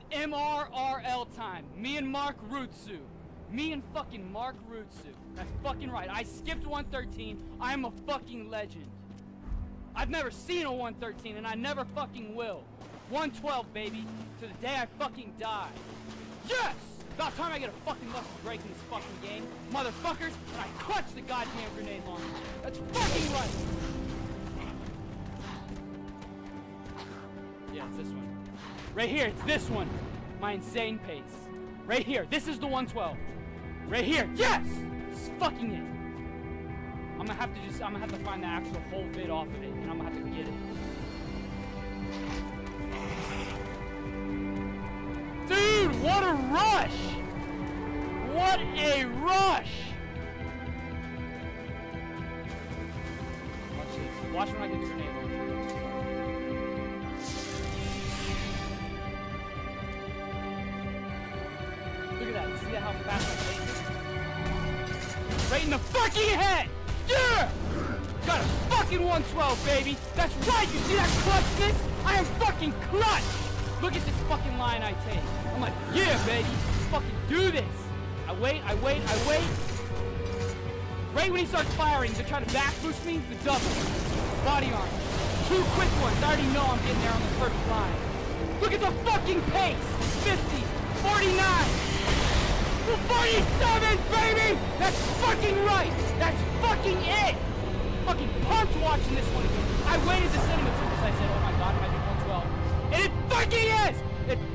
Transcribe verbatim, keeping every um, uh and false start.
M R R L time. Me and Mark Rutsu. Me and fucking Mark Rutsu. That's fucking right. I skipped one thirteen. I'm a fucking legend. I've never seen a one thirteen, and I never fucking will. one twelve, baby. To the day I fucking die. Yes! About time I get a fucking lucky break in this fucking game. Motherfuckers, and I clutch the goddamn grenade launcher. That's fucking right! Yeah, it's this one. Right here, it's this one. My insane pace. Right here, this is the one twelve. Right here, yes! This is fucking it. I'm gonna have to just, I'm gonna have to find the actual whole vid off of it, and I'm gonna have to get it. Dude, what a rush! What a rush! Watch this. Watch when I get the grenade launcher. Look at that. See that how fast I take it? Right in the fucking head! Yeah! Got a fucking one twelve, baby! That's right! You see that clutchness? I am fucking clutch! Look at this fucking line I take. I'm like, yeah, baby! Let's fucking do this! I wait, I wait, I wait. Right when he starts firing to try to back boost me, the double. Body armor. Two quick ones. I already know I'm getting there on the first line. Look at the fucking pace! fifty, forty-nine, forty-seven, baby! That's fucking right! That's fucking it! Fucking pumped watching this one again. I waited the cinema because I said, oh my god, am I doing one twelve? And it fucking is! It